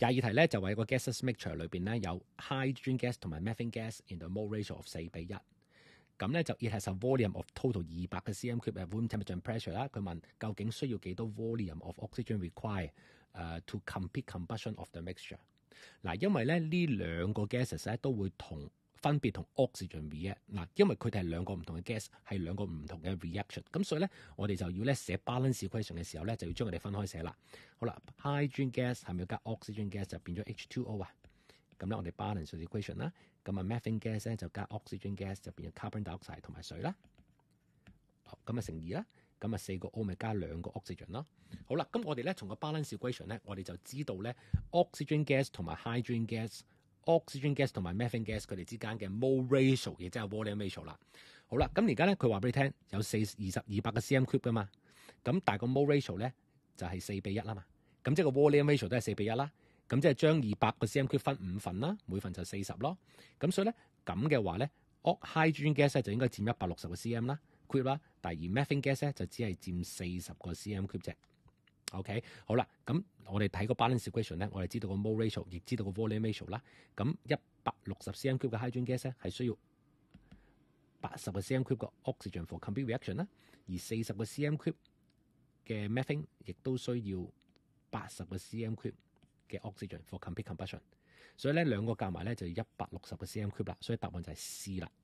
22題咧就話個 gaseous mixture 裏邊咧有 hydrogen gas 同埋 methane gas in the mole ratio of 4:1。咁咧就 it has a volume of total 200嘅 cm cube at room temperature and pressure 啦。佢問究竟需要幾多 volume of oxygen required to complete combustion of the mixture？ 嗱，因為咧呢兩個 gases 咧都會分別同 oxygen react。嗱，因為佢哋係兩個唔同嘅 gas， 係兩個唔同嘅 reaction。咁所以咧我哋就要咧寫 balance equation 嘅時候咧就要將佢哋分開寫啦。好啦 ，hydrogen gas 係咪要加 oxygen gas 就變咗 H2O 啊？咁咧我哋 balance equation 啦。咁啊 methane gas 咧就加 oxygen gas 就變咗 carbon dioxide 同埋水啦。咁啊乘2啦。咁啊4個 O 咪加2個 oxygen 咯。好啦，咁我哋咧從個 balance equation 咧，我哋就知道咧 oxygen gas 同埋 hydrogen gas、oxygen gas 同埋 methane gas 佢哋之間嘅 mole ratio， 亦即係 volume ratio 啦。好啦，咁而家咧佢話俾你聽有200嘅 cm cube 噶嘛，咁但係個 mole ratio 咧就係4:1啦嘛，咁即係個 volume ratio 都係4:1啦。咁即係將200個 cm cube 分5份啦，每份就40咯。咁所以咧咁嘅話咧 hydrogen gas 咧就應該佔160個 cm 啦。啦，但係 methane gas 咧就只係佔40個 cm cube 啫。OK， 好啦，咁我哋睇個 balance equation 咧，我哋知道個 mole ratio， 亦知道個 volume ratio 啦。咁160 cm cube 嘅 hydrogen gas 咧係需要80個 cm cube 嘅 oxygen for complete reaction 啦，而40個 cm cube 嘅 methane 亦都需要80個 cm cube 嘅 oxygen for complete combustion。所以咧兩個夾埋咧就要160個 cm cube 啦，所以答案就係 C 啦。